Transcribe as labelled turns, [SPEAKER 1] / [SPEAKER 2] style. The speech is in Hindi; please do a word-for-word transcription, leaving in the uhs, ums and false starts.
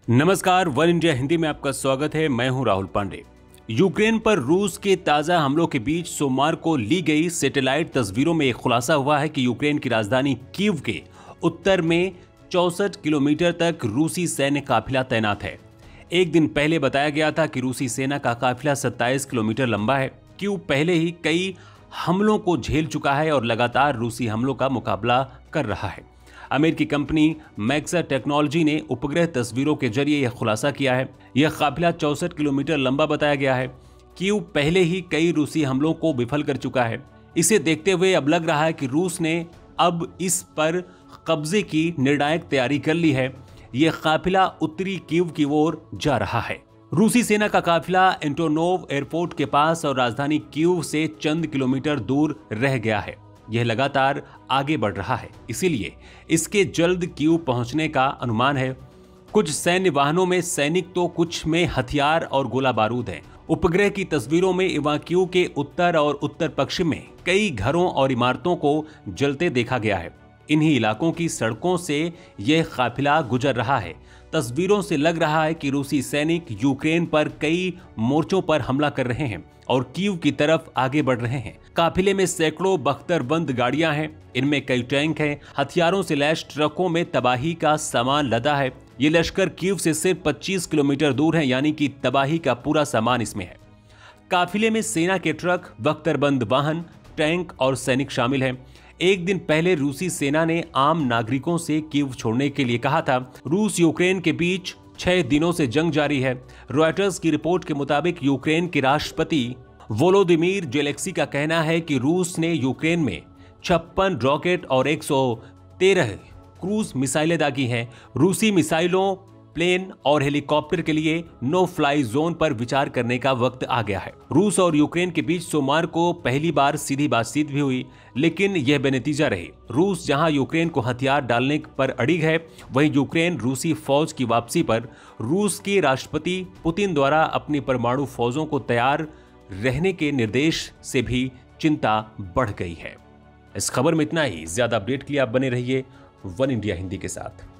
[SPEAKER 1] नमस्कार, वन इंडिया हिंदी में आपका स्वागत है। मैं हूं राहुल पांडे। यूक्रेन पर रूस के ताजा हमलों के बीच सोमवार को ली गई सैटेलाइट तस्वीरों में एक खुलासा हुआ है कि यूक्रेन की राजधानी कीव के उत्तर में चौसठ किलोमीटर तक रूसी सैन्य काफिला तैनात है। एक दिन पहले बताया गया था कि रूसी सेना का काफिला सत्ताईस किलोमीटर लंबा है। कीव पहले ही कई हमलों को झेल चुका है और लगातार रूसी हमलों का मुकाबला कर रहा है। अमेरिकी कंपनी मैक्सा टेक्नोलॉजी ने उपग्रह तस्वीरों के जरिए यह खुलासा किया है। यह काफिला चौसठ किलोमीटर लंबा बताया गया है। कीव पहले ही कई रूसी हमलों को विफल कर चुका है। इसे देखते हुए अब लग रहा है कि रूस ने अब इस पर कब्जे की निर्णायक तैयारी कर ली है। यह काफिला उत्तरी कीव की ओर जा रहा है। रूसी सेना का काफिला एंटोनोव एयरपोर्ट के पास और राजधानी कीव से चंद किलोमीटर दूर रह गया है। यह लगातार आगे बढ़ रहा है, इसीलिए इसके जल्द कीव पहुंचने का अनुमान है। कुछ सैन्य वाहनों में सैनिक तो कुछ में हथियार और गोला बारूद है। उपग्रह की तस्वीरों में इवाक्यू के उत्तर और उत्तर पश्चिम में कई घरों और इमारतों को जलते देखा गया है। इन्हीं इलाकों की सड़कों से यह काफिला गुजर रहा है। तस्वीरों से लग रहा है कि रूसी सैनिक यूक्रेन पर कई मोर्चों पर हमला कर रहे हैं और कीव की तरफ आगे बढ़ रहे हैं। काफिले में सैकड़ों बख्तरबंद गाड़ियां हैं, इनमें कई टैंक हैं। हथियारों से लैस ट्रकों में तबाही का सामान लदा है। ये लश्कर कीव से सिर्फ पच्चीस किलोमीटर दूर है, यानी कि तबाही का पूरा सामान इसमें है। काफिले में सेना के ट्रक, बख्तरबंद वाहन, टैंक और सैनिक शामिल हैं। एक दिन पहले रूसी सेना ने आम नागरिकों से कीव छोड़ने के लिए कहा था। रूस यूक्रेन के बीच छह दिनों से जंग जारी है। रॉयटर्स की रिपोर्ट के मुताबिक यूक्रेन के राष्ट्रपति वोलोदिमीर जेलेंस्की का कहना है कि रूस ने यूक्रेन में छप्पन रॉकेट और एक सौ तेरह क्रूज मिसाइलें दागी हैं। रूसी मिसाइलों, प्लेन और हेलीकॉप्टर के लिए नो फ्लाई जोन पर विचार करने का वक्त आ गया है। रूस और यूक्रेन के बीच सोमवार को पहली बार सीधी बातचीत भी हुई, लेकिन यह बेनतीजा रही। रूस जहां यूक्रेन को हथियार डालने पर अड़िग है, वहीं यूक्रेन रूसी फौज की वापसी पर रूस के राष्ट्रपति पुतिन द्वारा अपनी परमाणु फौजों को तैयार रहने के निर्देश से भी चिंता बढ़ गई है। इस खबर में इतना ही। ज्यादा अपडेट के लिए आप बने रहिए वन इंडिया हिंदी के साथ।